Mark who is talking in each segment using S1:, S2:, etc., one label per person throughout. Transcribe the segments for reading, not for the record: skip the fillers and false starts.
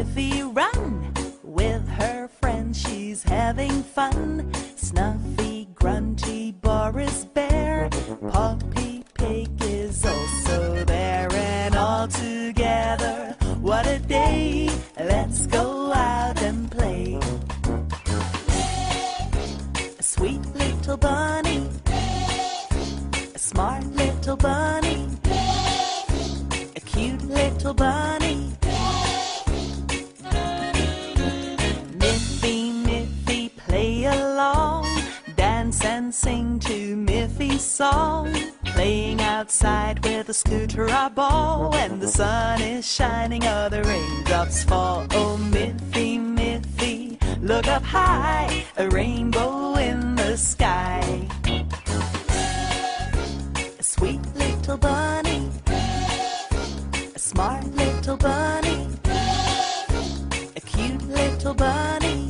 S1: Miffy run with her friends, she's having fun. Snuffy, grungy, Boris Bear, Poppy Pig is also there. And all together, what a day, let's go out and play. A sweet little bunny, a smart little bunny, a cute little bunny. Miffy, Miffy, play along, dance and sing to Miffy's song. Playing outside with a scooter or ball, when the sun is shining or the raindrops fall. Oh, Miffy, Miffy, look up high, a rainbow in the sky. A sweet little bunny, a smart little bunny, a cute little bunny.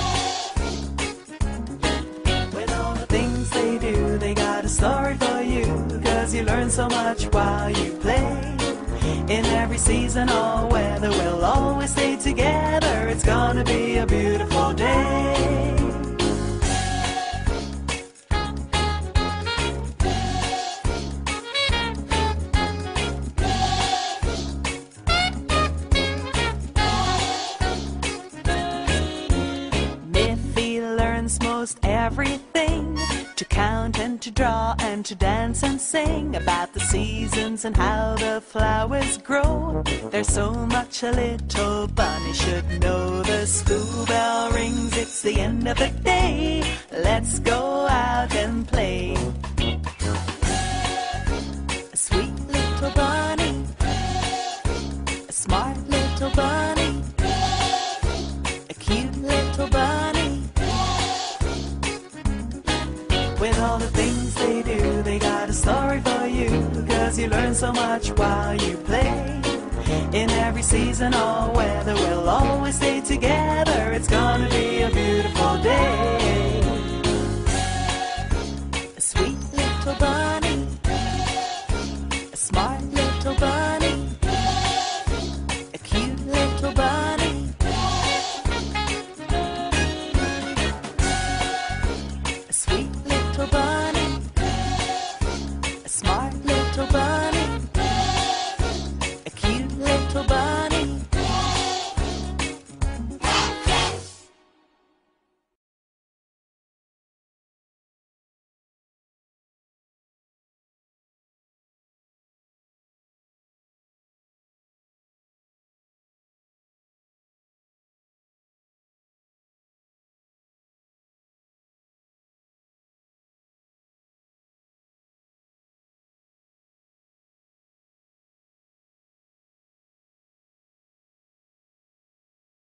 S1: With all the things they do, they got a story for you, 'cause you learn so much while you play. In every season or weather, we'll always stay together. It's gonna be a beautiful day. Miffy learns most everything, to count and to draw and to dance and sing, about the seasons and how the flowers grow. There's so much a little bunny should know. The school bell rings, it's the end of the day. Let's go out and play. A sweet little bunny, a smart little bunny, a cute little bunny. With all the things they do, they got a story for you, 'cause you learn so much while you play. In every season or weather, we'll always stay together. It's gonna